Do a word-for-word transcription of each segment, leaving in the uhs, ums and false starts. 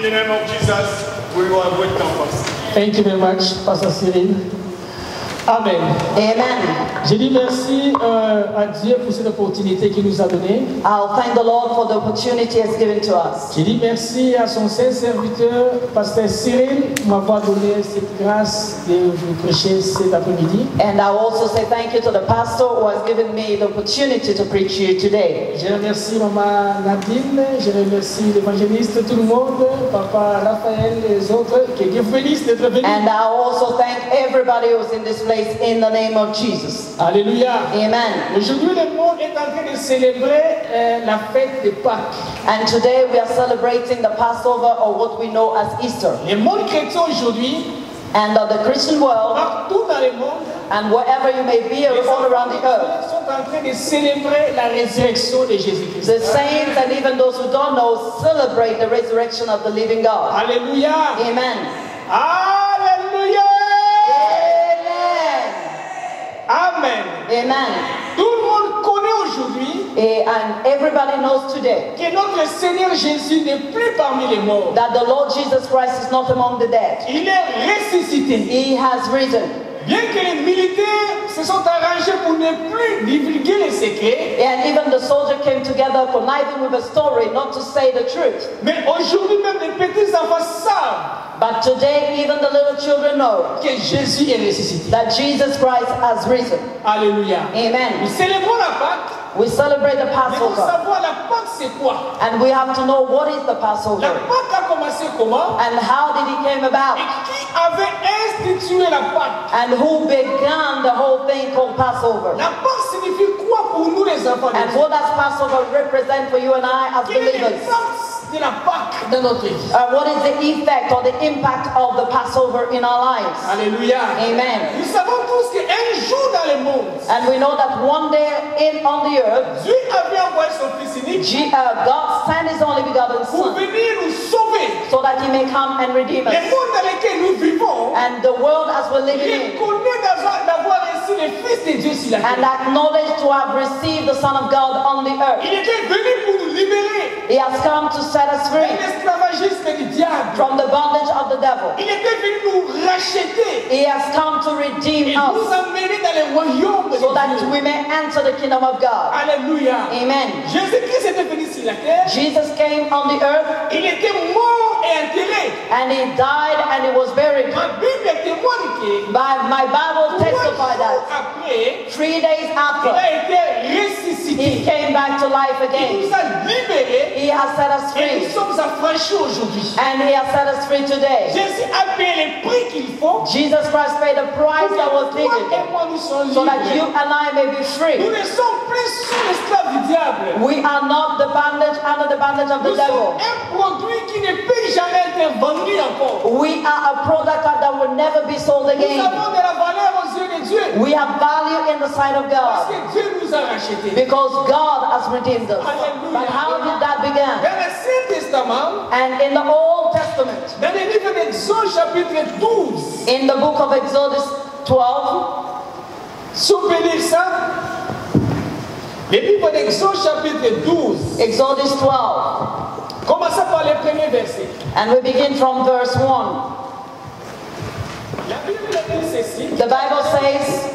the name of Jesus, we will wait campus. Thank you very much, Pastor Cyril. Amen. Amen. Je dis merci euh, à Dieu pour cette opportunité qu'il nous a donnée. I'll thank the Lord for the opportunity He has given to us. Je dis merci à son saint serviteur, Pasteur Cyril, pour m'avoir donné cette grâce de vous prêcher cet après-midi. And I also say thank you to the pastor who has given me the opportunity to preach here today. Je remercie Maman Nadine, je remercie l'évangéliste, tout le monde, Papa Raphaël et les autres, que Dieu vous bénisse d'être venus. And I also thank everybody who's in this place in the name of Jesus. Alléluia. Amen. Aujourd'hui, le monde est en train de célébrer euh, la fête de Pâques. And today we are celebrating the Passover, or what we know as Easter. Le monde chrétien aujourd'hui, And uh, the Christian world, partout dans le monde, and wherever you may be les all around the enfants earth, sont en train de célébrer la résurrection de Jésus-Christ. the saints and even those who don't know celebrate the resurrection of the living God. Alléluia. Amen. Alléluia. Amen. Amen. Tout le monde connaît aujourd'hui Eh, And everybody knows today que notre Seigneur Jésus n'est plus parmi les morts. that the Lord Jesus Christ is not among the dead. Il est ressuscité. He has risen. Bien que les militaires se sont arrangés pour ne plus divulguer les secrets, And even the soldier came together conniving with a story not to say the truth. mais aujourd'hui même les petits enfants savent But today even the little children know que Jésus est ressuscité. that Jesus Christ has risen. Alléluia. Nous Amen. célébrons la Pâque, We celebrate the mais pour Passover. savoir la Pâque c'est quoi? And we have to know what is the La Passover Pâque a commencé comment? and how did it came about Et qui avait institué la Pâque? and who began the whole thing called Passover. La Pâque signifie quoi pour nous les enfants de And Dieu? what does Passover represent for you and I as Quel est believers? l'impact de la Pâque dans notre vie? Uh, what is the effect or the impact of the Passover in our lives? Alléluia. Amen. Nous savons tous qu'un jour dans le monde, And we know that one day in on the earth, Dieu avait envoyé son Fils unique G- uh, God sent His only begotten pour Son venir nous sauver. so that He may come and redeem Le us. monde dans lequel nous vivons And the world as we're living in, reconnaît d'avoir d'avoir reçu le Fils de Dieu sur la and terre. acknowledge to have received the Son of God on the earth. Il était venu pour nous libérer He has come to set us de free l'esclavagisme du diable. from the bondage of the devil. Il était venu nous racheter He has come to et redeem nous us emmener dans le royaume de so that Dieu. we may enter the kingdom of God. Alléluia. Amen. Jésus-Christ était venu sur la terre. Jesus came on the earth Il était mort et enterré. and He died and He was buried. Ma Bible témoigne que My, my Bible trois testifies jours that après, three days il after, a été ressuscité. He came back to life Il again. nous a libérés He has set us et nous free. sommes affranchis aujourd'hui. And He has set us free today. Jésus a payé le prix qu'il faut Jesus Christ paid the price that was pour que toi et needed moi nous soyons so that you libres. and I may be Nous free. ne sommes plus sous l'esclave du diable. We are not the bandage under the bandage of the Nous sommes devil. un produit qui ne peut jamais être vendu encore. We are a product that will never be sold Nous again. avons de la valeur aux yeux de Dieu. We have value in the sight of Parce God que Dieu nous a rachetés. because God has redeemed us. Hallelujah. But how did that begin? Dans le Saint Testament, And in the Old Testament, dans le livre d'Exode chapitre douze, in the book of Exodus twelve, si on peut lire ça, le livre d'Exode chapitre douze, Exodus twelve, commençons par le premier verset. and we begin from verse one. La Bible dit ceci. The Bible says,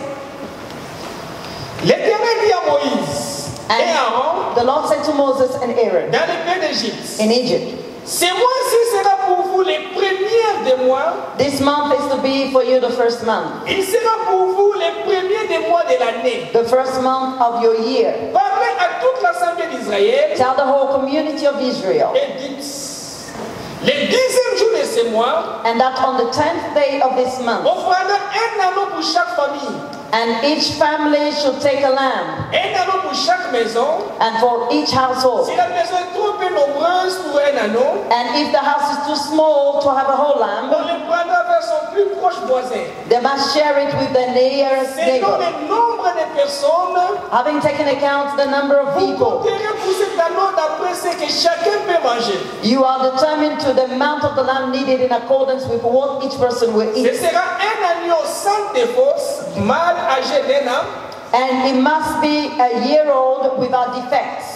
L'Éternel dit à Moïse et à Aaron and the Lord said to Moses and Aaron dans le pays d'Égypte, in Egypt, ce mois-ci sera pour vous les premiers des mois, this month is to be for you the first month, il sera pour vous les premiers des mois de l'année. the first month of your year. Parlez à toute l'assemblée d'Israël Tell the whole community of Israel, et dites, le dixième jour de ce mois, and that on the tenth day of this month, on prendra un anneau pour chaque famille, and each family should take a lamb, un anneau pour chaque maison. and for each household. Si la maison est trop peu nombreuse pour un anneau, And if the house is too small to have a whole lamb, on le prendra vers son plus proche voisin. they must share it with the nearest Selon neighbor. le nombre de personnes, Having taken account the number of vous people, compterez pour cet anneau d'après ce que chacun peut manger. you are determined to the amount of the lamb needed in accordance with what each person will Ce eat. sera un agneau sans défausse, mâle âgé d'un an, And it must be a year old without defects.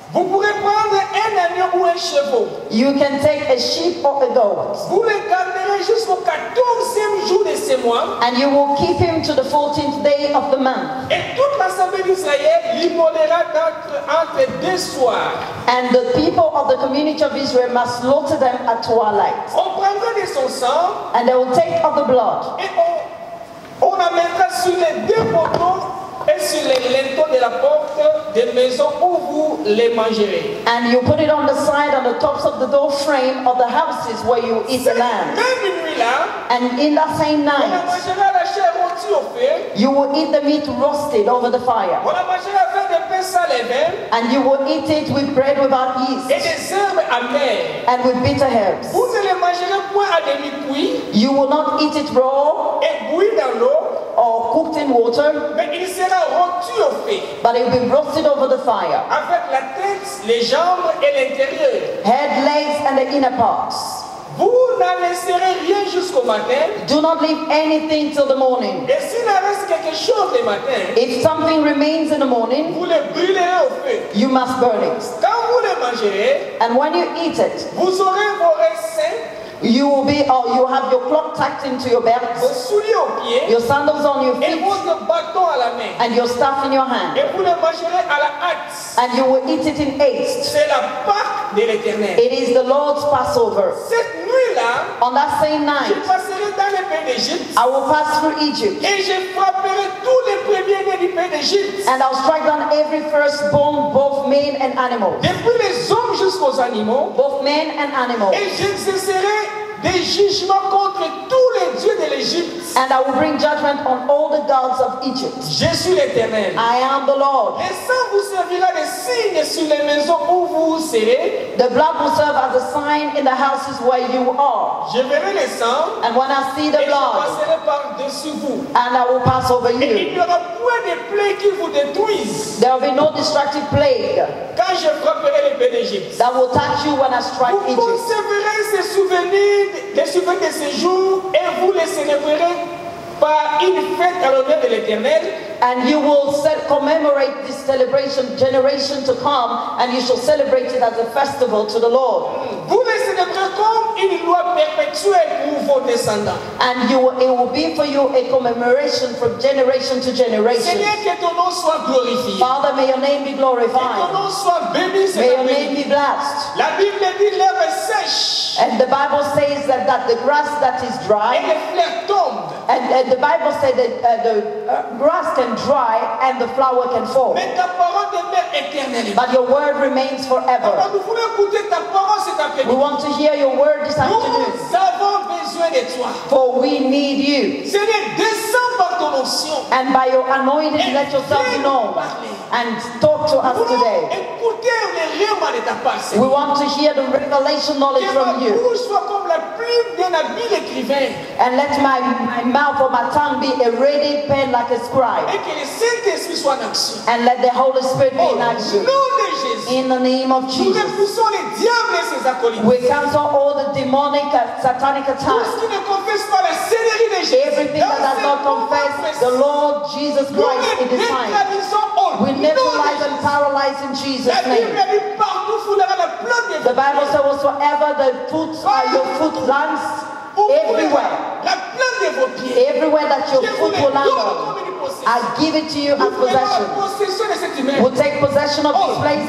Vous pourrez prendre un agneau ou un chevaux. You can take a sheep or a goat, Vous le garderez jusqu'au quatorzième jour de ce mois. and you will keep him to the fourteenth day of the month. Et toute l'assemblée d'Israël l'immolera entre, entre deux soirs. And the people of the community of Israel must slaughter them at twilight. On prendra de son sang And they will take of the blood, et on, on amènera sur les deux poteaux et sur les linteaux de la porte des maisons où vous les mangerez. and you put it on the side, on the tops of the door frame of the houses where you eat the Cette lamb. même nuit-là, And in that same on la night, mangera la chair rôtie au feu, you will eat the meat roasted over the fire. on la mangera avec des pains sans levain And you will eat it with bread without et yeast des herbes amères. and with bitter herbs. Vous ne les mangerez point à demi-cuit You will not eat it raw et bouilli dans l'eau, or cooked in water, mais il sera rôti au feu, but it will be roasted over the fire. avec la tête, les jambes et l'intérieur. Head, legs, and the inner parts. Vous n'en laisserez rien jusqu'au matin. Do not leave anything till the morning. Et s'il en reste quelque chose le matin, If something remains in the morning, vous le brûlerez au feu. you must burn it. Quand vous le mangerez, And when you eat it, vous aurez vos reins sains, you will be, or you have your cloak tucked into your vos belt, souliers aux pieds your sandals on your et feet, votre bâton à la main. and your staff in your hand. Et vous le mangerez à la hâte. And you will eat it in haste. C'est la Pâque de l'Éternel. It is the Lord's Passover. Cette nuit-là, On that same je night, passerai dans le pays d'Égypte I will pass through Egypt, et je frapperai tous les premiers-nés du pays d'Égypte, and I'll strike down every firstborn, both men and animals, depuis les hommes jusqu'aux animaux, both men and animals. et j'exercerai des jugements contre tous les dieux de l'Égypte. And I will bring judgment on all the gods of Egypt. Je suis l'Éternel. I am the Lord. Le sang vous servira de signe sur les maisons où vous serez. The blood will serve as a sign in the houses where you are. Je verrai le sang And when I see the et je blood, passerai par-dessus vous. and I will pass over Et il you, n'y aura point de plaie qui vous détruise there will be no destructive plague quand je frapperai le pays d'Égypte. that will touch you when I strike Vous Egypt. conserverez ces souvenirs, les souvenirs de ces jours et vous les célébrerez par une fête à l'honneur de l'Éternel. And you will set, commemorate this celebration generation to come, and you shall celebrate it as a festival to the Lord. Vous les célébrerez comme une loi perpétuelle pour vos descendants. And you will, it will be for you a commemoration from generation to generation. Seigneur, que ton nom soit glorifié. Father, may your name be Que ton glorified. nom soit béni cet May your name après-midi. be blessed. La Bible dit l'herbe est sèche And the Bible says that, that the grass that is et dry, les fleurs tombent. and, and the Bible said that uh, the uh, grass can dry and the flower can fall. Mais ta parole demeure éternellement. But your word remains Papa, forever. nous voulons écouter ta parole cet We après-midi. want to hear your word this afternoon, Nous avons besoin de toi. for we need you. Seigneur, descends par ton onction. And by your anointing, let yourself be known and talk to us Nous voulons today. écouter les rêves de ta part, We Seigneur. want to hear the revelation knowledge Que ma from you. bouche soit comme la plume d'un habile écrivain And let my, my mouth or my tongue be a ready pen like a scribe. et que le Saint-Esprit soit en action. And let the Holy Spirit be Au in nom action. de Jésus, In the name of nous Jesus. repoussons les diables et ses acolytes. We cancel all the demonic, uh, satanic Tout attacks. ce qui ne confesse pas la Seigneurie de Jésus. Everything that does not confess the Lord Jesus Nous Christ in les His time. neutralisons au We nom de neutralize and Jésus. paralyze in Jesus' La Bible name. dit partout foulera la plante de The Bible says whatsoever the foot, uh, your foot lands, everywhere, la plante de vos pieds. everywhere that your Je vous foot les will land donne on, comme une possession. I give it to you as Nous prenons la possession. possession de cette humaine. We'll take possession of this place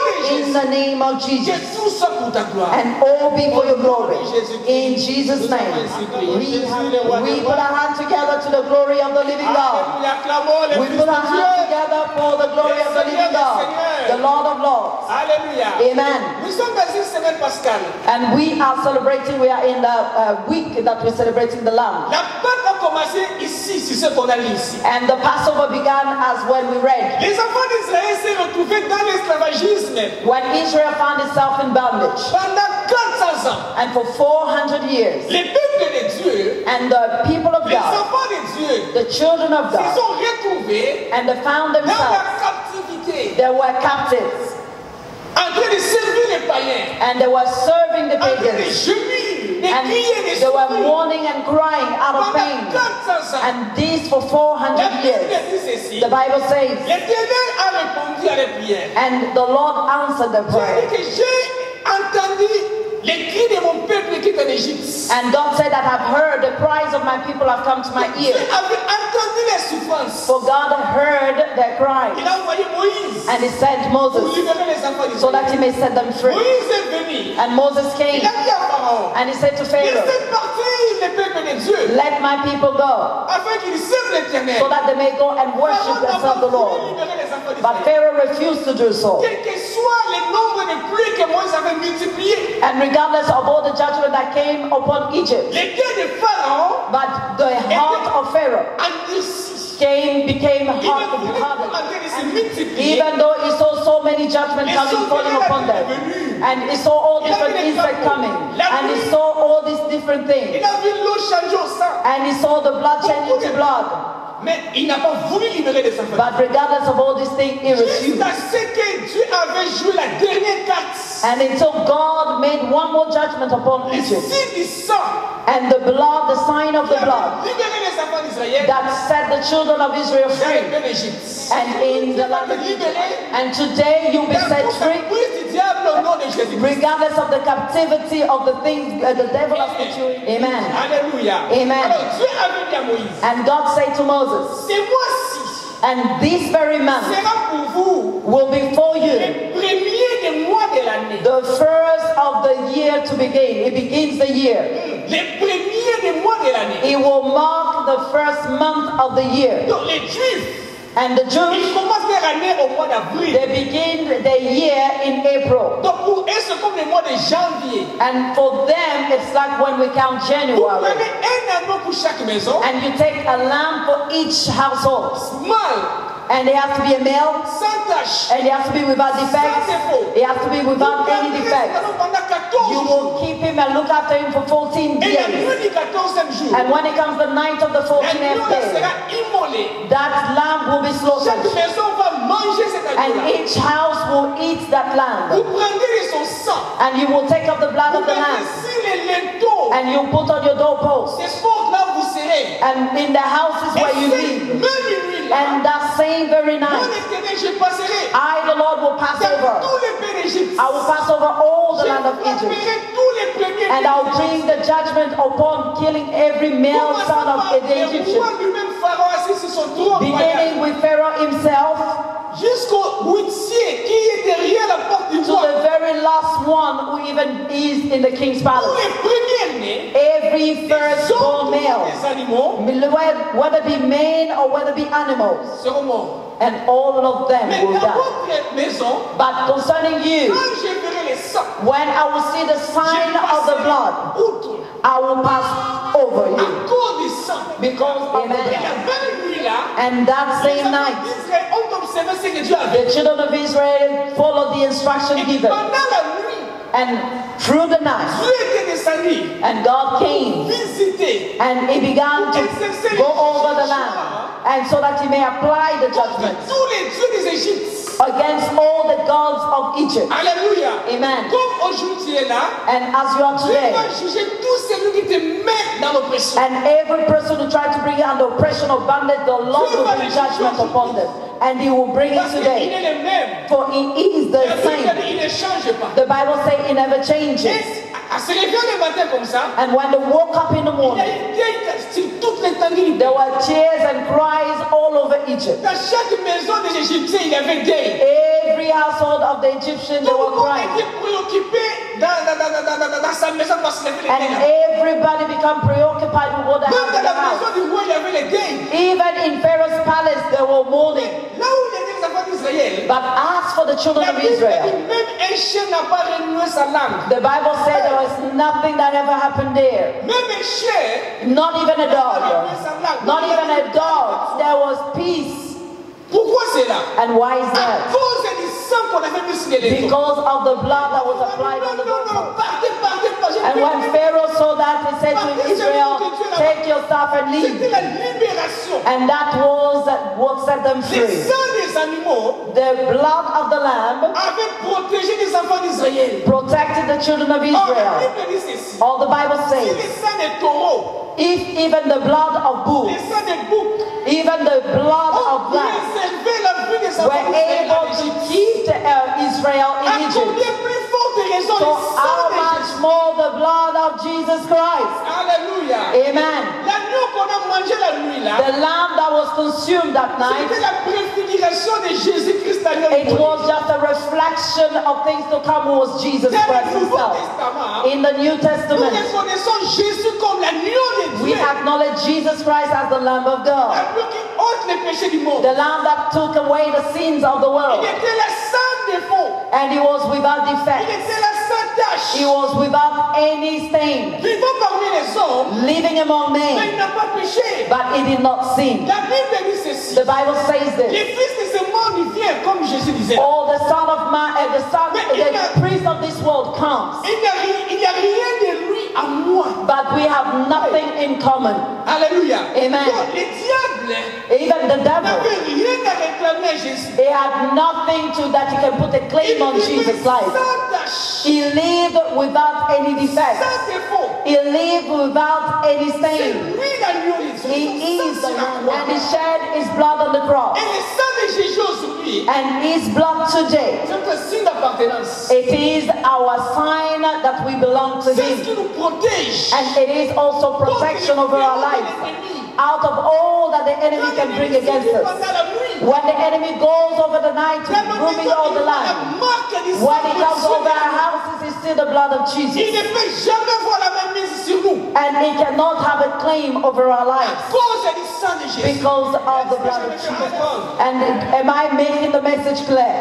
in the name of Que Jesus. tout soit pour ta gloire. And all be for your glory. In Jesus' name. We, we put our hands together to the glory of the living God. Alléluia, acclamons le We Fils put de our hands Dieu. together for the glory of the living God, the Lord of Lords. Alléluia. Amen. Nous sommes dans une semaine pascale. And we are celebrating, we are in the uh, week that we're celebrating the Lamb. La Pâque a commencé ici, c'est ce qu'on a lu ici. And the Passover began as when we read, Les enfants d'Israël s'est retrouvés dans l'esclavagisme when Israel found itself in bondage. pendant quatre cents ans. And for four hundred years, Les peuples de Dieu, and the people of les God, enfants de Dieu, the children of se God, sont retrouvés and they found dans la themselves, captivité, they were captives, en train de servir les païens, and they were serving the en train de pagans, gémir, de and crier, de they were souffrir mourning and crying out of pendant pain. quatre cents ans. And this for four La hundred Bible years. The Bible says, l'Éternel a répondu à les prières. and the Lord answered the J'ai prayer. dit que j'ai entendu les cris de mon peuple qui est en Égypte. And God said that I've heard the cries of my people have come to my J'ai ear. entendu les souffrances. For God heard their cries. Il a envoyé Moïse And he sent pour Moses libérer les enfants so that d'Israël. he may set them free. Moïse est venu. And Moses Il came a dit à Pharaon, and he said to Pharaoh, laissez partir le peuple de Dieu let my people go afin qu'ils servent l'Éternel. so that they may go and worship Pharaon and n'a serve the pas voulu Lord. libérer les enfants But d'Israël. Pharaoh refused to do so. Quel que soit le nombre de pluies que Moïse avait multipliées, And regardless of all the judgment that came upon Egypt, les cœurs de Pharaon but the heart of Pharaoh endurcis. came, became Il ne hard, voulait pas en hardened. train de se multiplier. Even though he saw so many judgments coming, falling upon them, and he saw all different insects coming, and he saw all these different Il things, a vu l'eau changer au sang. and he saw the blood change into blood. Mais il n'a pas voulu libérer les enfants. But regardless of all these things, he refused. Jusqu'à ce que Dieu avait joué la dernière carte. And until God made one more judgment upon Le Egypt, signe du sang and the blood, the sign of qui the avait blood, libéré les enfants d'Israël that set the children of Israel dans le free, pays d'Égypte. and in the land of Egypt. And today you'll be Dans set toute free, la prise du diable au nom de Jésus-Christ. regardless of the captivity of the things uh, the devil has put you in. Amen. Alléluia. Amen. Alors Dieu avait dit à Moïse, And God said to Moses, c'est moi-ci and this very month sera pour vous will be for you le premier des mois de l'année. the first of the year to begin. It begins the year. Les premiers des mois de l'année. It will mark the first month of the year. Donc les Juifs, And the ils Jews, commencent leur année au mois d'avril. they begin the year in April. Donc pour eux, c'est comme le mois de janvier. And for them, it's like when we count Vous January. prenez un agneau pour chaque maison, And you take a lamb for each household. mâle, And it has to be a male. sans tache, And it has to be without defects. It has to be without any defects. pendant quatorze You jours. will keep him and look after him for fourteen Et la days. nuit du quatorzième jour, And when it comes the night of the l'agneau fourteenth day, sera immolé. that lamb will be Chaque slaughtered. maison va manger cet And agneau-là. each house will eat that Vous lamb. prendrez de son sang. And you will take up the blood Vous of the mettez lamb. sur les linteaux. And you put on your doorpost. Ces portes-là vous serez. And in the houses Et where you cette live. même nuit-là, And that same very moi night, l'Éternel, je passerai I, the Lord, will pass dans over. tous les pays d'Égypte. I will pass over all the Je land of Egypt. frapperai tous les premiers And pays I'll d'Égypte. bring the judgment upon killing every male Commençons son of par the le Egyptian. roi lui-même, Pharaon, assis sur son trône royal, Beginning with Pharaoh himself jusqu'au huitier qui est derrière la porte du to roi. the very last one who even is in the king's Tous palace. les premiers-nés, Every les firstborn hommes male, des animaux, whether be men or whether be animals, seront morts. and all of them Mais will dans die. votre maison, But concerning you, quand je verrai les sangs, when I will see the sign of the blood, outre, I will pass over à you. cause du sang. Because of Et the la blood. même nuit-là, And that les same enfants night, d'Israël ont observé ce que Dieu avait. the children of Israel followed the instruction Et given. pendant la nuit, And through the night, Dieu était descendu, and God came, visité, and he began to go over the land, and so that he may apply the contre judgment tous les dieux des Égyptes. against all the gods of Egypt. Alléluia. Amen. Comme aujourd'hui tu es là, And as you are Dieu today, va juger tout celui qui te met dans l'oppression. and every person who tried to bring you under oppression or bondage, the Lord will bring judgment upon them, and he will bring it Parce qu'il today. est le même. For he is La the Bible same. dit, il ne change pas. The Bible says he never changes. Et à se réveiller le matin comme ça, And when they woke up in the il y a morning, une vieille sur toute l'étendue. there were tears and cries all over Egypt. Dans chaque maison des Égyptiens, il y avait des. Every household of the Egyptians, they Tout le were monde crying. était préoccupé dans, dans, dans, dans, dans, dans, dans sa maison parce qu'il y avait les And deuils. everybody became preoccupied with what they Même had dans in the la maison house. du roi, il y avait les deuils. Even in Pharaoh's palace, they were mourning. Là où il y avait les enfants d'Israël, But as for the children la of Bible Israel, dit même un chien n'a pas renoué sa langue. the Bible said there was nothing that ever happened there. Même un chien Not even a n'a pas renoué dog. sa langue. Not even a dog. There was peace. Pourquoi c'est là? And why is À that? cause du sang qu'on avait mis sur les létons. Because of the blood that was applied Non, on the non, non, doorpost. partez, partez, partez. And when Pharaoh saw that, he said to Israel, take your stuff and C'était leave. la libération. And that was what set them Les free. sangs des animaux The blood of the lamb avaient protégé les enfants d'Israël. protected the children of Or, la Israel. Bible dit ceci. All the Bible Si says les sangs des taureaux if even the blood of bulls, le sang des boucs, even the blood of ont lambs préservé la vie de sa were famille Israël en able to Égypte. keep uh, Israel À in Egypt, combien plus forte raison so le sang how de much Jésus. more the blood of Jesus Christ? Alléluia. Amen. L'agneau qu'on a mangé la nuit là, The lamb that was consumed that night, c'était la préfiguration de Jésus-Christ à it was just a reflection of things to come, who was Jesus Dans Christ le Nouveau himself. Testament, In the New nous Testament, reconnaissons Jésus comme l'agneau de we Dieu, acknowledge Jesus Christ as the Lamb of God, l'agneau qui ôte les péchés du monde. the Lamb that took away the sins of the Il world, était la sans défaut, and he was without il defect. était la sans He tache, was without any stain, vivant parmi les hommes, living among mais men, il n'a pas péché. but he did not sin. La Bible dit ceci, The Bible says le this. fils de ce monde il vient comme Jésus disait. Oh, the Son of Man, uh, the Son, the priest of this world comes, Il n'y a, ri- il n'y a rien de lui à moi. but we have nothing in common. Alléluia. Amen. Donc, les diables Even the devil, n'avaient rien à réclamer à Jésus. he had nothing to that he can put a claim on Il vivait Jesus' life. sans tache, He lived without any defect. sans défaut. He lived without any C'est stain. lui l'agneau de Dieu. He Son is sang the sur la Lamb, croix. and he shed his blood on the cross. Et le sang de Jésus aujourd'hui, And his blood today, c'est notre signe d'appartenance. it is our sign that we belong to C'est ce him. qui nous protège. And it is also protection over our lives out of all that the enemy can bring against us. When the enemy goes over the night, roaming all the land, when he comes over our houses, it's still the blood of Il Jesus. ne peut jamais voir la même mise sur nous. And he cannot have a claim over our À lives cause du sang de Jésus. because of the blood of Jesus. And am I making the message clear?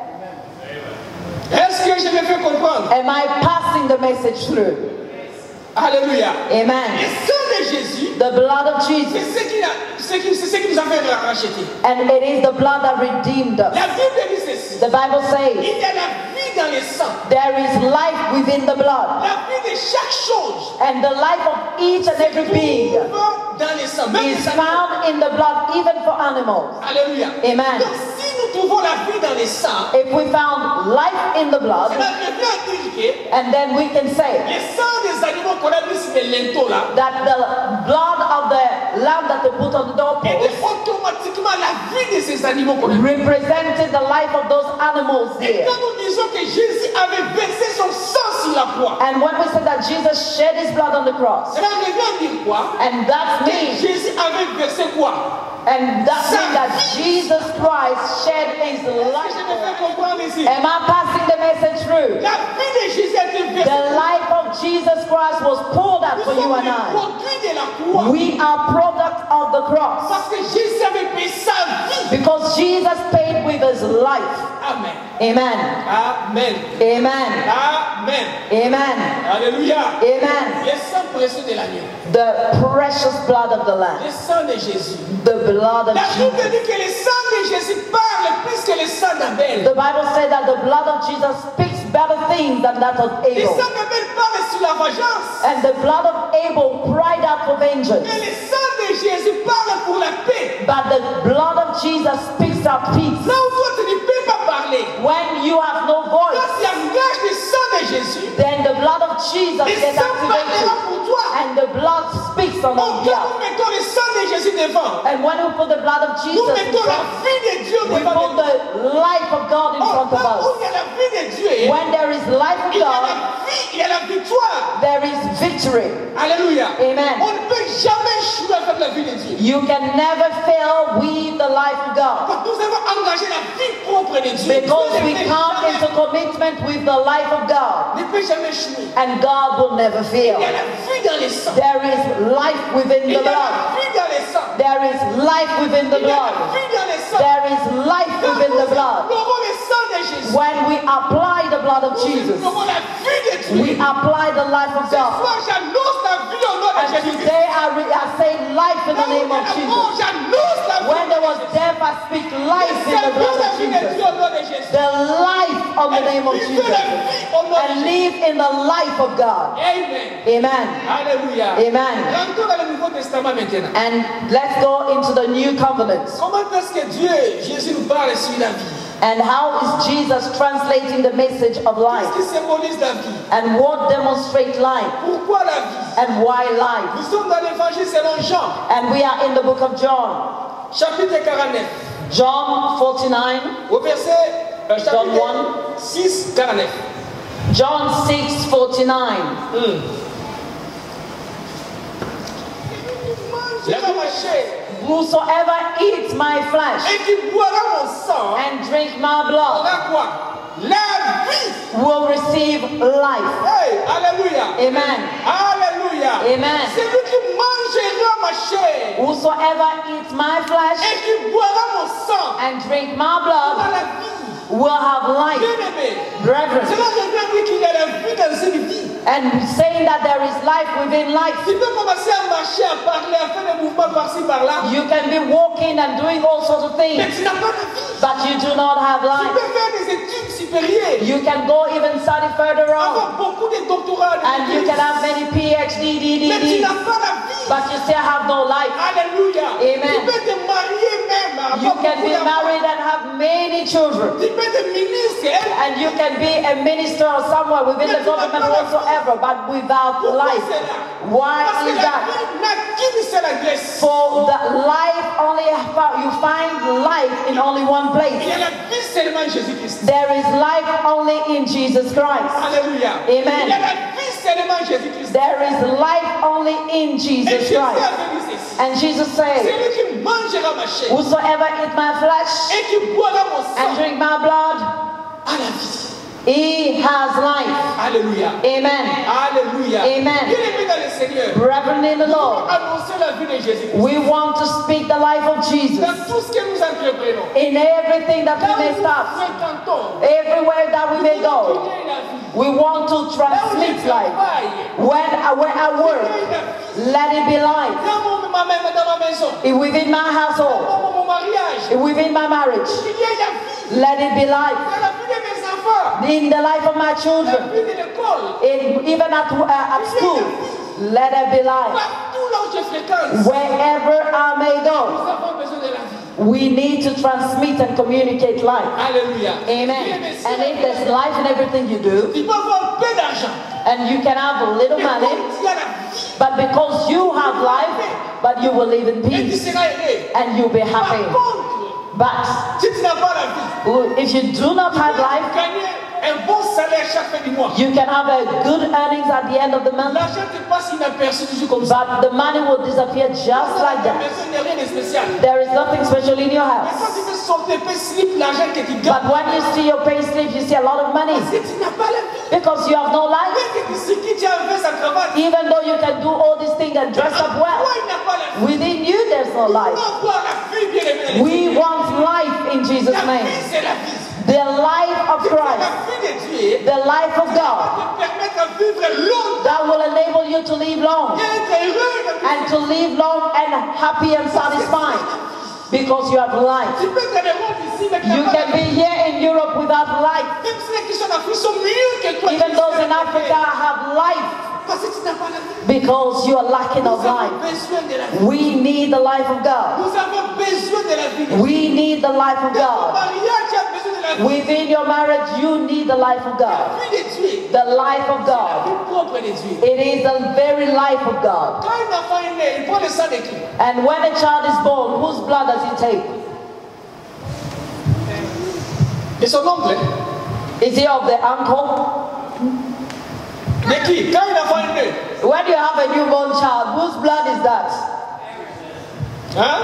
Est-ce que je me fais comprendre? Am I passing the message through? Alléluia. Le Amen. sang de Jésus, The blood of c'est Jesus. ce qui, a- c'est qui- c'est ce qui nous a fait racheter. And it is the blood that redeemed us. La Bible dit ceci. The Bible says Il y a la vie dans le sang. there is life within the blood. La vie de chaque chose And the life of each and every being trouve dans le sang. Même is les animaux. found in the blood, even for animals. Alléluia. Amen. Donc si nous trouvons la vie dans le sang, If we found life in the blood, cela revient à dire que and then we can say le sang des animaux qu'on a mis sur les linteaux là, that the blood of the lamb that they put on the était doorpost automatiquement la vie de ces animaux qu'on a mis. represented the life of those animals Et there. quand nous disons que Jésus avait versé son sang sur la croix, And when we say that Jesus shed his blood on the cross, cela revient à dire quoi? and that Que means Jésus avait versé quoi? and that means that Jesus Christ shed his Est-ce que je me life. fais comprendre ici? Am I passing the message through? La vie de Jésus a été versée. The life of Jesus Christ was poured out Nous for you sommes and les I. produits de la croix. We are product of the cross Parce que Jésus avait payé sa vie. because Jesus paid with his life. Amen. Amen. Amen. Amen. Amen. Amen. Alléluia. Amen. Le sang précieux de l'agneau. The precious blood of the Lamb. Le sang de Jésus. The blood of La Bible Jesus. dit que le sang de Jésus parle plus que le sang d'Abel. The Bible said that the blood of Jesus speaks better things than that of Le Abel. sang d'Abel parle sur la vengeance. And the blood of Abel cried out for vengeance. Et le sang de Jésus parle pour la paix. But the blood of Jesus speaks of peace. Là où toi tu ne peux pas parler, When you have no quand voice, tu engages le sang de Jésus, then the blood of Jesus le gets sang parlera activated. pour toi. And the blood speaks on Oh, our quand behalf. nous mettons le sang de Jésus devant, And when we put the blood of nous Jesus in mettons la front, vie de Dieu we devant put nous. the life of God in Oh, front of là où us. il y a la vie de Dieu, When there is life of il y a God, la vie, il y a la victoire. there is victory. Alléluia. Amen. On ne peut jamais échouer avec la vie de Dieu. You can never fail with the life of God Parce que nous avons engagé la vie propre de Dieu. because Dieu we ne peut come jamais- into commitment with the life of God, ne peut jamais échouer. and God will never fail. Il y a la vie dans les sangs. There is life within Il y the a la blood. vie dans les sangs. There is life within the Il y a la blood. vie dans les sangs. There is life Quand within the nous blood. implorons le sang de Jésus, When we apply the blood of nous Jesus, implorons la vie de we Dieu. apply the life of Ce God. soir, j'annonce la vie au nom de And Jésus-Christ. today I, re- I say life in the Là où name il y a of la Jesus. mort, j'annonce la vie. When there was death, I speak life in the blood la of vie de Jesus. Dieu au nom de Jésus. The life of the name of Vivez Jesus. la vie au nom de And Jésus. live in the life of God. Amen. Amen. Alléluia. Amen. Rentrons dans le Nouveau Testament maintenant. And let's go into the new covenant. Comment est-ce que Dieu, Jésus nous parle sur la vie? And how is Jesus translating the message of life? Qu'est-ce qui symbolise la vie? And what demonstrates life? Pourquoi la vie? And why life? Nous sommes dans l'évangile selon Jean, And we are in the book of John. chapitre quarante-neuf, John forty-nine. au verset euh, John chapitre one. six, quarante-neuf. John six forty-nine. Hmm. La marché Whosoever eats my flesh et qui boira mon sang and drink my blood aura quoi? La vie. will receive life. Hey, alléluia. Amen. Alléluia. Amen. Celui qui mangera ma chair Whosoever eats my flesh et qui boira mon sang and drink my aura blood la vie. will have life. Bien-aimé, Brethren, cela revient dire qu'il y a la vie dans cette vie. and saying that there is life within life. Tu peux commencer à marcher, à parler, à faire des mouvements par-ci, par-là, You can be walking and doing all sorts of mais things, tu n'as pas de vie. but you do not have Tu life. peux faire des études supérieures, You can go even study further avoir on, beaucoup de doctorats, de and you can have many PhD, D, D, mais tu D, n'as pas la vie. but you still have no life. Alléluia. Amen. Tu peux te marier même, avoir You can beaucoup be d'enfants. married and have many children, Tu peux être ministre, hein. and you can be a minister or somewhere within the government whatsoever, but without Pourquoi life. c'est là? Why Parce que is la that? vie n'a qu'une seule adresse. For the life only, you find life in only one Il place. y a la vie seulement en Jésus-Christ. There is life only in Jesus Christ. Alléluia. Amen. Il y a la vie seulement en Jésus-Christ. There is life only in Et Jesus Jésus Christ. avait dit ceci. And Jesus said, Celui qui mangera ma chair whosoever eat my flesh et qui boira mon and sang drink my blood, a la vie. he has life. Alléluia. Amen. Alléluia. Amen. Bien-aimé dans le Seigneur, Brethren in the pour Lord, annoncer la vie de Jésus-Christ. we want to speak the life of Jesus Dans tout ce que nous entreprenons, in everything that là we où may nous start, fréquentons, everywhere that we may nous voulons go. qu'il y ait la vie. We want to Là où je transmit life. travaille, When I, when I qu'il y ait work, la vie. let it be life. Dans mon- ma main- dans ma maison, Within my household, dans mon mariage, within my marriage, qu'il y ait la vie. let it be life. Dans la vie de mes enfants, In the life of my la children, vie de l'école, in, even at, uh, at school, let it be life. partout là où je fréquente, Wherever I may nous go, avons besoin de la vie. we need to transmit and communicate life. Alléluia. Amen. And if there's life in everything you do, Tu peux avoir peu d'argent, and you can have a little mais money, comme tu as la vie, but because you have life, but you will live in et tu peace seras aidé. and you'll be Par happy. contre, But si tu n'as pas la vie, if you do not have life, gagner un bon salaire chaque fin du mois. you can have a good earnings at the end of the month, L'argent te passe inaperçu toujours comme ça. but the money will disappear just like La that. maison n'est rien de spécial. There is nothing special in your Mais house. quand tu veux sortir tes slip, l'argent que tu gagnes, But when you see your pay slip, you see a lot of money parce que tu n'as pas la vie. because you have no life. Même que tu sais qui tu as fait sa cravate, Even though you can do all these things and dress up toi, well, il n'a pas la vie. within you there's no Tu life. dois avoir la vie, bien aimé. We want life in Jesus' La name. vie, c'est la vie. The life of La Christ, vie de Dieu the life of God te permettre de vivre longtemps that will enable you to live long et être heureux. and to live long and happy and satisfied because you have life. Tu peux être en Europe ici, mais tu You n'as pas can la be vie. here in Europe without life. Même si les qui sont en Afrique sont mieux que toi. Even those in Africa have life Parce que tu n'as pas la vie. because you are lacking Nous of avons life. besoin de la vie. We need the life of God. Nous avons besoin de la vie. We need the life of Dans ton God. mariage, tu as besoin de la vie. Within your marriage, you need the life of La God. vie de Dieu. The life of La God. vie propre de Dieu. It is the very life of God. Quand un enfant est né, il prend le sang de qui? And when a child is born, whose blood does he take? De son oncle. Is he of the uncle? De qui? Quand un enfant est né. When you have a newborn child, whose blood is that? Hein?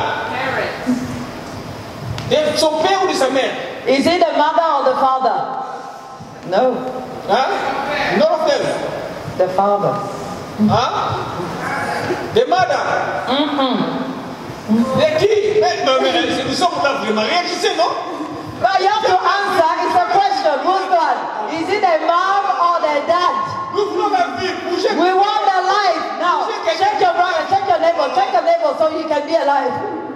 De son père ou de sa mère? Is it the mother or the father? No, Hein? None of them. the father. Hein? De mother. De qui? Mais, mais, mais nous sommes là vraiment. Réagissez, non? But you have to answer, it's a question. Whose blood? Is it the mom or the dad? Nous voulons la vie. Bougez. We want the life. Now, check your brother, check your neighbor, check your neighbor so you can be alive.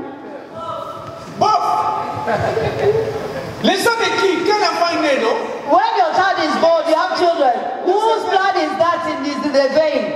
Bof! Les sangs de qui? Quel enfant est né, non? When your child is born, you have children. Whose blood is that in this, the vein?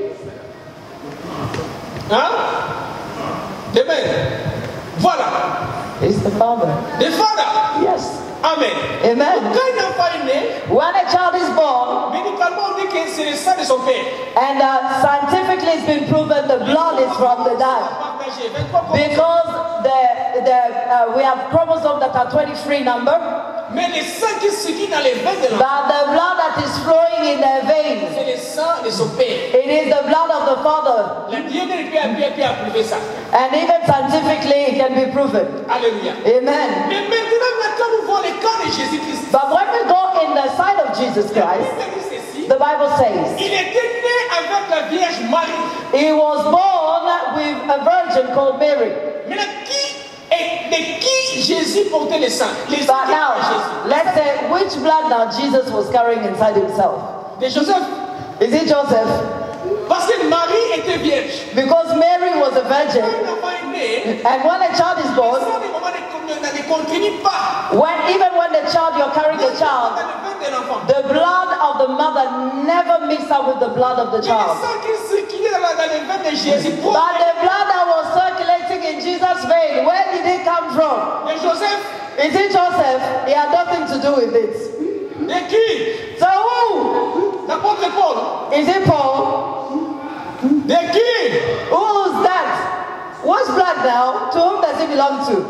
Hein? De mère. Voilà. It's the father. Des fathers. Yes. Amen. Amen. Quand un enfant est né, When a child is born, médicalement on dit que c'est le sang de son père. and uh, scientifically it's been proven the blood is from the dad. Because the, the, uh, we have chromosomes that are twenty-three number, Mais le sang qui circule dans les veines de l'enfant, but the blood that is flowing in their veins, c'est le sang de son père. it is the blood of the father. La D N A peut peut- peut approuver ça. And even scientifically it can be proven. Alléluia. Amen. Mais maintenant, quand nous voyons le cas de Jésus-Christ, But when we go in the side of Jesus la Christ, Bible dit ceci, the Bible says, il était né avec la Vierge Marie. he was born with a virgin called Mary. Maintenant, qui et de qui Jésus portait le sang? Les But sang now, de Jésus. let's say which blood now Jesus was carrying inside himself. De Joseph. Is it Joseph? Parce que Marie était vierge. Because Mary was a Quand virgin, un enfant est né, and when a child is le born, sang du moment ne, ne, ne continue pas when even when the child you're carrying the dans child, le veine de l'enfant. the blood of the mother never mixed up with the blood of the Mais le child. sang qui circulait dans, la- dans les veines de Jésus, pour But the blood that was circulating in Jesus' vein, where did it come from? de Joseph, Is it Joseph? He had nothing to do with it. de qui? So who? L'apôtre Paul. Is it Paul? De qui? Who's that? What's blood now? To whom does it belong to?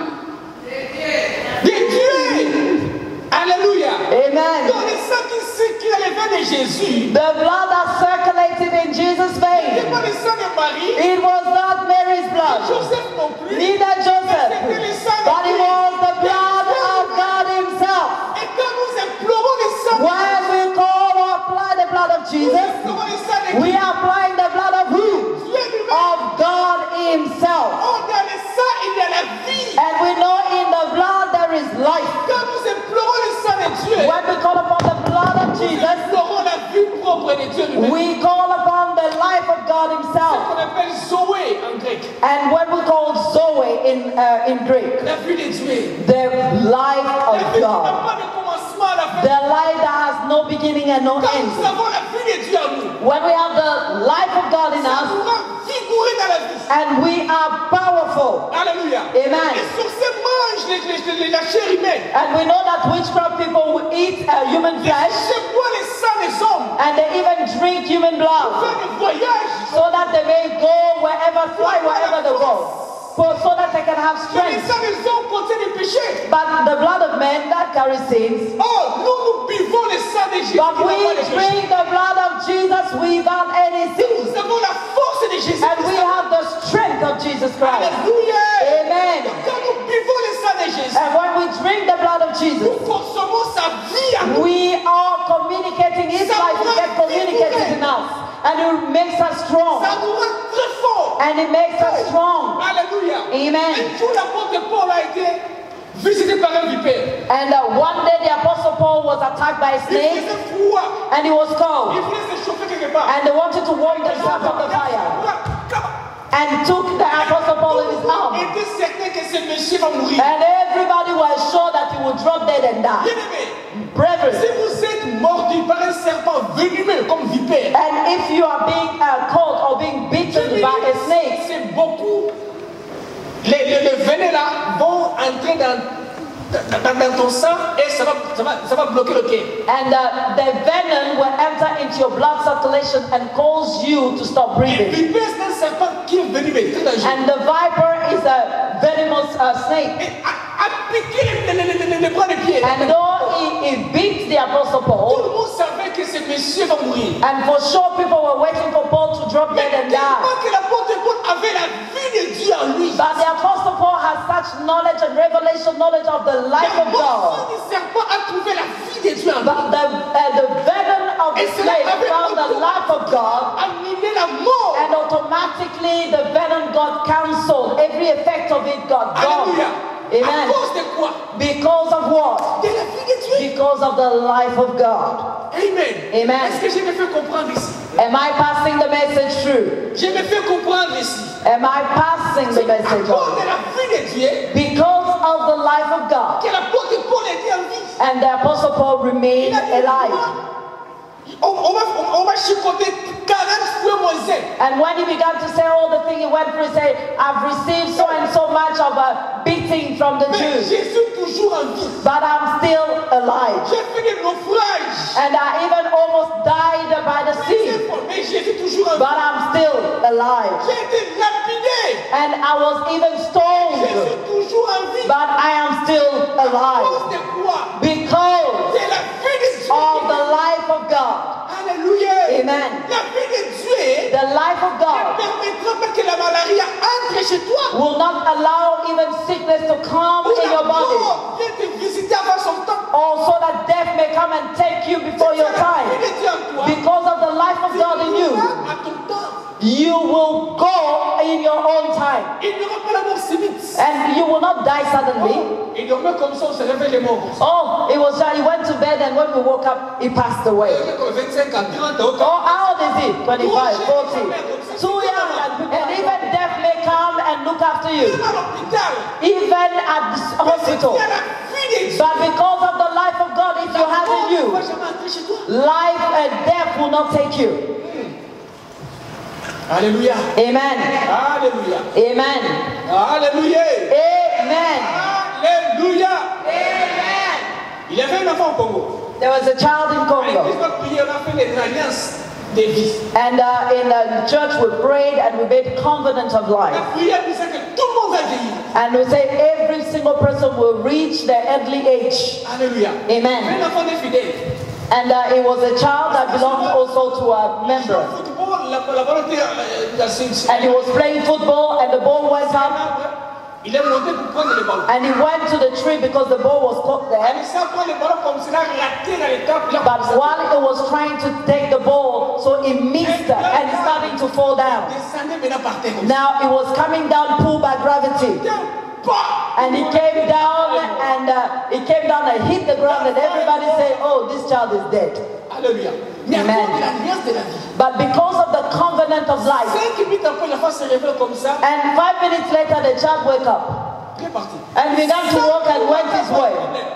De Dieu. Alléluia. Amen. Donc le sang qui circule dans les veines de Jésus, The blood that circulated in Jesus' ce vein, n'est pas le sang de Marie, it was not Mary's blood, Joseph non plus. neither Joseph, but it was the blood of God Himself. Et quand nous implorons le sang de When we call or apply the blood of Jésus, Jesus, nous implorons le sang de we qui? are applying the blood of who? Dieu lui-même. Of God Himself. Oh, dans le sang, il y a la vie. And we know in the blood there is life. Quand nous implorons le sang de Dieu, When we call upon the blood of nous Jesus, implorons la vie propre de Dieu lui-même. we call upon the life of God Ce Himself. qu'on appelle Zoé en grec. And when we call Zoe in, uh, in Greek, La vie de Dieu. the life La of vie qui n'a God. pas de commencement à la fin. The life that has no beginning and no Quand end. nous avons la vie de Dieu en nous, When we have the life of God in ça us, nous rend vigoureux dans la vie. and we are powerful. Alléluia. Amen. Les sorciers mangent les- les- les- la chair humaine. And we know that witchcraft people will eat uh, human Les flesh, sorciers boivent le sang des hommes. and they even drink human blood, Faire des voyages. so that they may go wherever, fly wherever they go, for, so that they can have Mais le strength. sang des hommes contient des péchés. But the blood of men that carries sins, Oh, nous, nous buvons le sang de Jésus. but qui n'a we pas de péché. drink the blood of Jesus without any sin. Nous avons la force de Jésus. And we have the strength of Jesus Christ. Alléluia. Amen. Quand nous buvons le sang de Jésus, And when we drink the blood of Jesus, nous consommons sa vie à nous. we are communicating His life to get communicated in us. And it makes us strong. Ça nous rend très fort. And it makes us strong. Alléluia. Amen. Un jour, l'apôtre Paul a été visité par un vipère. And uh, one day the Apostle Paul was attacked by a Il snake, faisait froid. and he was Il cold. voulait se chauffer quelque part. And they wanted to warm themselves from the fire. And took the Apostle Paul in his Il arm. était certain que ce monsieur va mourir. And everybody was sure that he would drop dead and die. Bien-aimé, Brethren, si vous êtes mordu par un serpent venimeux comme vipère, and if you are being uh, caught or being bitten by a snake, c'est beaucoup. Les, les, les venins là vont entrer dans, dans, dans ton sang et ça va, ça va, ça va bloquer le cœur. and uh, the venom will enter into your blood circulation and cause you to stop Et breathing. vipère, c'est un serpent qui est venimeux, très dangereux. And the viper is a venomous uh, snake. Et a, a piqué les, les, les, les, les bras des pieds. And though he, he beat the Apostle Tout Paul, le monde savait que ce monsieur va mourir. and for sure people were waiting for Paul to drop Mais dead and die. tellement que l'apôtre Paul avait la vie de Dieu en lui. But the Apostle Paul has such knowledge and revelation knowledge of the life Le of God. morceau du serpent a trouvé la vie de Dieu en lui. But the, uh, the venom of the snake found the life of God, Annulé la mort. and automatically the venom got cancelled. Every effect of it got gone. Alléluia. À Amen. cause de quoi? Because of what? De la vie de Dieu. Because of the life of God. Amen. Amen. Est-ce que je me fais comprendre ici? Am I passing the message through? Je me fais comprendre ici. Am I passing the À message cause on? de la vie de Dieu Because of the life of God. que l'apôtre Paul était en vie. And the Apostle Paul Il remained a dit, alive. On, on va, on, on va chicoter quarante joué Moïse. And when he began to say all the things he went through, he said, I've received so and so much of a beating from the Mais Jews, je suis toujours en vie. but I'm still alive. J'ai fait des naufrages. And I even almost died by the sea, Mais je suis toujours en but vie. I'm still alive. J'ai été lapidé. And I was even Je stoned, suis toujours en vie. but I am still À alive cause de quoi? because C'est la vie de Dieu. of the life of God. Alléluia. Amen. La vie de Dieu The life of ne God permettra pas que la malaria entre chez toi. will not allow even sickness to come Ou in la your body, mort vient te visiter avant son temps. or so that death may come and take you before your La time. vie de Dieu en toi. Because of the life of God in you, À ton temps. you will go in your own time. Il n'y aura pas la mort si vite. And you will not die suddenly. Il dormait comme ça, on se réveille les morts. Oh, it was he went to bed and when we woke up, he passed away. vingt-cinq à trente ans. Oh, how old is he? twenty-five, forty. Too young. And, and even death may come and look after you. À l'hôpital. Even at the hospital. Il y a la vie de Dieu. But because of the life of God, if you have in Ne va you, jamais entrer chez toi. life and death will not take you. Alléluia. Amen. Alléluia. Amen. Alléluia. Amen. Alléluia. Amen. Il y avait un enfant au Congo. There was a child in À Congo. l'église, notre prière, on a fait les alliances des vies. And uh, in the church we prayed and we made covenant of La life. prière disait que tout le monde va vieillir. And we say every single person will reach their elderly age. Alléluia. Amen. Un enfant des fidèles. And uh, it was a child that belonged also to a Le member. football, la, la volonté, euh, la sélection. And he was playing football and the ball went up Il est monté pour prendre le ballon. and he went to the tree because the ball was caught Il there. s'est pris le ballon comme s'il a raté dans les temps. But while he was trying to take the ball, so he missed and starting to fall down. Descendez maintenant par terre comme ça. Now it was coming down pulled by gravity. Bah! And he came down and uh, he came down and hit the ground and everybody said, oh, this child is dead. Alléluia. Mais à Amen. cause de l'alliance de la vie. But because of the covenant of life, Cinq minutes après, l'enfant se réveille comme ça. and five minutes later the child woke up Il est parti. and began to walk and went his way.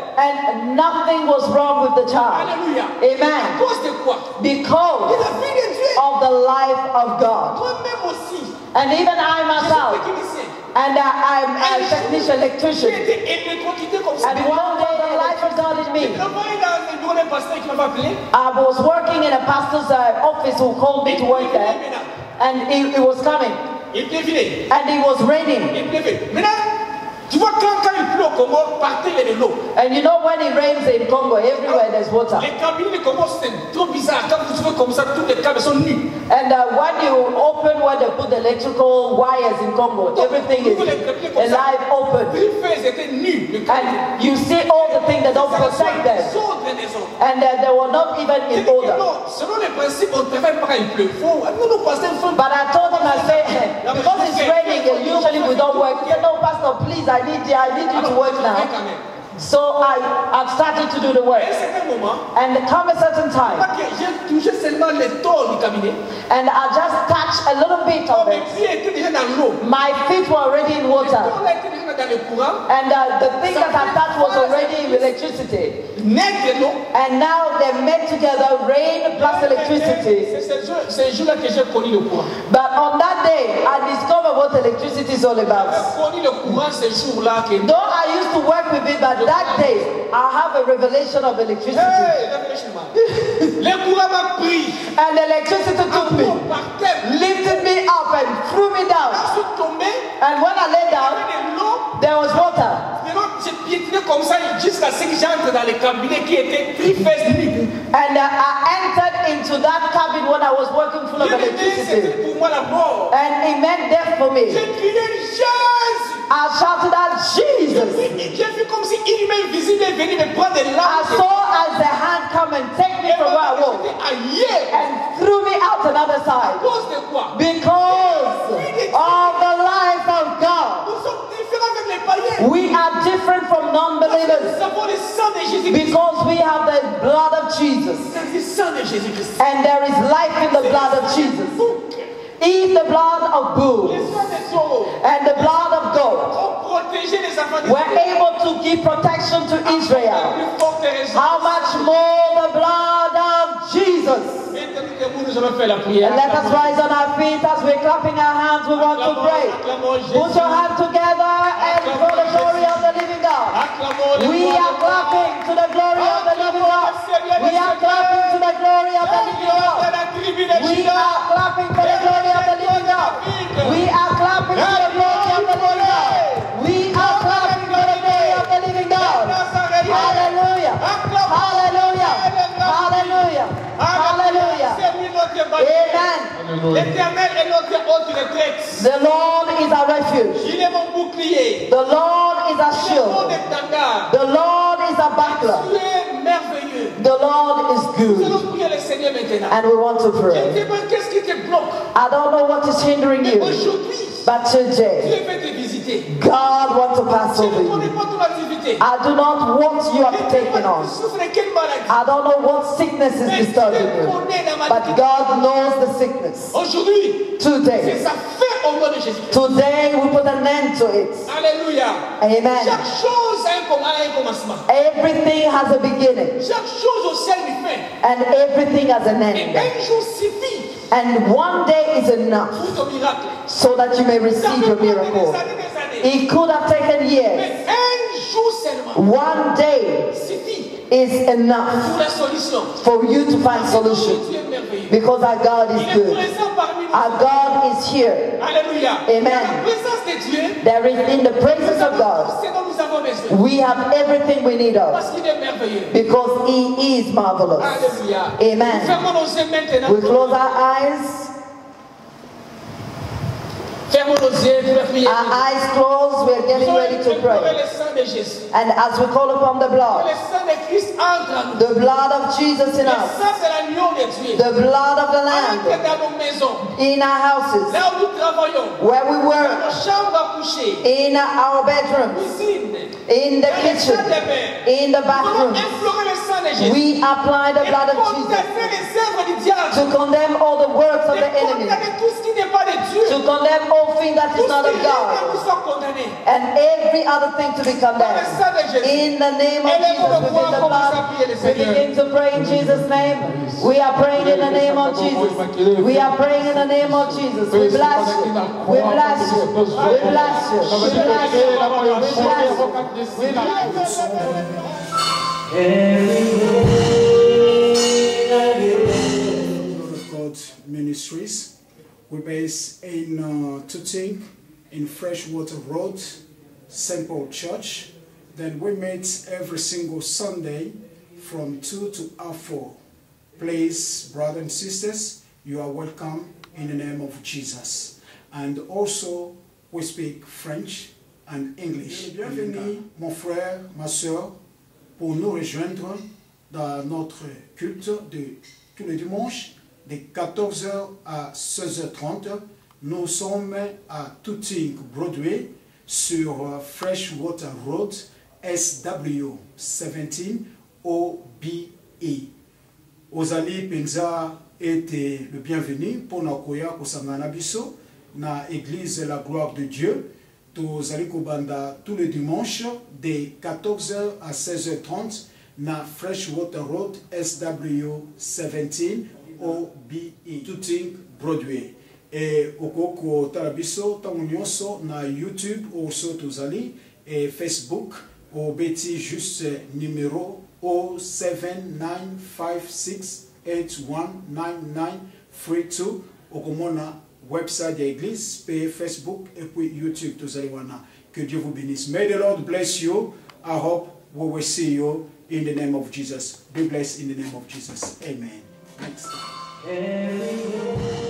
And nothing was wrong with the child. Alléluia. À Amen. cause de quoi? De Because la vie de Dieu. of the life of God. Toi-même aussi. And even I Je suis myself, technicien. and uh, I'm a technician, J'ai electrician. été électrocuté comme ça. And one day the life of God in me, Travaille dans le bureau d'un pasteur qui m'a appelé. I was working in a pastor's uh, office who called me to work there, and it, it was coming, Il pleuvait. and it was raining. Il pleuvait. Maintenant, tu vois, quand, quand il pleut au Congo, partout il y a de l'eau. And you know when it rains in Congo, everywhere there's water. Les cabinets de Congo, c'est trop bizarre. Quand vous trouvez comme ça, tous les câbles sont nus. And uh, when you open where they put the electrical wires in Congo, everything is alive, open. Les feux étaient nus. Le câble. And you see all the things that don't protect them. And uh, they were not even in order. Non, selon les principes, on ne travaille pas quand il pleut. Faut, nous, nous passons un But I told him, I said, because it's raining, and usually we don't work. He said, no, Pastor, please, I need you, I need you to work now. So I, I've started to do the work. À un certain moment, And there come a certain time, pas que j'ai touché seulement les tôles du cabinet. and I just touched a little bit Oh, of mes it. pieds étaient déjà dans l'eau. My feet were already in Les water. tôles étaient déjà dans le courant. And uh, the thing that I touched was already in electricity. Net de l'eau. And now they met together rain plus electricity. C'est ce jour- c'est ce jour-là que j'ai connu le courant. But on that day, I discovered what electricity is all about. J'ai connu le courant ce jour-là que. Though I used to work with it, but that day, I have a revelation of electricity. Hey, réfléchis-moi. Le courant m'a pris. And electricity took me, Amour par terre. lifted me up and threw me down. Je suis tombé. And when I lay Il y down, avait de l'eau. there was water. Maintenant, j'ai piétiné comme ça jusqu'à ce que j'entre dans le cabinet qui était très festif. And uh, I entered into that cabin when I was working full of J'ai dit, electricity. c'était pour moi la mort. And it meant death for me. J'ai crié Jésus. I shouted out, J'ai Jesus. vu, j'ai vu comme si une main invisible est venue me prendre des I larmes. saw as the hand come and take me from where I was J'étais ailleurs. and threw me out another À side. cause de quoi? Because of the life of God. Nous sommes différents avec les païens. We are different from Nous non-believers avons le sang de Jésus-Christ. because we have the blood of Jesus. C'est le sang de Jésus-Christ. And there is life in the blood of Jesus. Eat the blood of Les bulls soins des taureaux and the blood of goats ont protégé les enfants were d'Israël. able to give protection to La Israel. plus forte raison. How much more the blood of Jesus? Maintenant que nous, nous allons faire la prière. And let us rise on our feet as we're clapping our hands. We want to pray. Put your hands together and for the glory of the living God. We are clapping to the glory of the living God. We are clapping to the glory of the living God. We are clapping for the glory of the living God. We are clapping to the glory of the living God. We are clapping for the glory of the living God. Hallelujah. Hallelujah. Hallelujah. Hallelujah. Amen. L'Éternel est notre haute retraite. The Lord is our refuge. Il est mon bouclier. The Lord is our Mon shield. étendard. The Lord is our Tu buckler. es merveilleux. The Lord is Nous allons good. prier le Seigneur maintenant. And we want to Je ne pray. sais pas qu'est-ce qui te bloque. I don't know what is hindering Mais you, aujourd'hui, but today, Dieu veut te visiter. God wants to pass Je over ne connais you. pas ton activité. I do not want you have taken on. Tu souffres de quelle maladie? I don't know what sickness is disturbing you, but God knows the sickness. Aujourd'hui, c'est Today, sa fin au nom de Jésus. today we put an end to it. Alléluia. Amen. Chaque chose a un comm- a un commencement. Everything has a beginning, Chaque chose au ciel du fin. and everything has an Et end. un jour suffit And one day is enough pour ton miracle. so that you may Ça receive peut your prendre des miracle. années, des années. It could have taken years. Mais un jour seulement One day suffit is enough pour la solution. for you to find Parce que solution, Dieu est merveilleux. because our God Il is est good. présent parmi nous. Our God is here. Alléluia. Amen. La présence de Dieu, There is in the nous presence of avons God, tout ce dont nous avons besoin. we have everything we need of, Parce qu'il est merveilleux. because He is marvelous. Alléluia. Amen. Fermons nos yeux maintenant. We close our eyes. Fermons nos yeux pour prier. Our eyes closed. We are getting ready to Implorer pray. le sang de Jésus. And as we call upon the Le blood, sang de Christ entre en nous. the blood of Jesus in Le us, sang de l'agneau de Dieu. the blood of the Entre Lamb dans nos maisons. in our houses, Là où nous travaillons. where we Dans work, nos chambres à coucher. in our bedrooms, Cuisine. in the Dans les kitchen, salles de bain. in the Nous allons bathroom. implorer le sang de Jésus. We apply the Et blood of Jesus condamner les œuvres du diable. to condemn all the works of Et the enemy, condamner tout ce qui n'est pas de Dieu. to condemn all things that Tout is ce not qui of est là, nous God, sommes condamnés. and every other thing to be condemned. In the name of Jesus, we begin the blood. We begin to pray in Jesus' name. We are praying in the name of Jesus. We are praying in the name of Jesus. We bless you. We bless you. We bless you. We bless you. We bless you. Lord of God Ministries. We're based in uh, Tuting, in Freshwater Road, Saint Paul Church. Then we meet every single Sunday from two to half four. Please, brothers and sisters, you are welcome in the name of Jesus. And also, we speak French and English. Bienvenue, mon frère, ma soeur, pour nous rejoindre dans notre culte de tous les dimanches, de quatorze heures à seize heures trente. Nous sommes à Tuting Broadway sur Freshwater Road, S W dix-sept O B E. Ozali Penza était le bienvenu pour nakoya kusangana biso na église La Gloire de Dieu. Tozali kobanda tous les dimanches de quatorze heures à seize heures trente na Freshwater Road, S W dix-sept O B E, Tuting Broadway. Et okoko tarabiso tango nyonso na YouTube oso tozali et Facebook au beti juste numéro zéro sept nine five six eight one nine nine three two okomona website de l'église, pe Facebook et puis YouTube tozali wana. Que Dieu vous bénisse. May the Lord bless you. I hope we will see you in the name of Jesus. Be blessed in the name of Jesus. Amen. Next time.